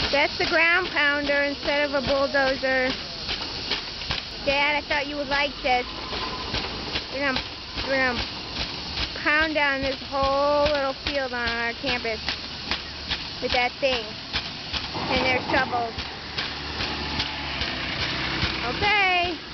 That's the ground pounder instead of a bulldozer. Dad, I thought you would like this. We're gonna pound down this whole little field on our campus with that thing and their shovels. Okay.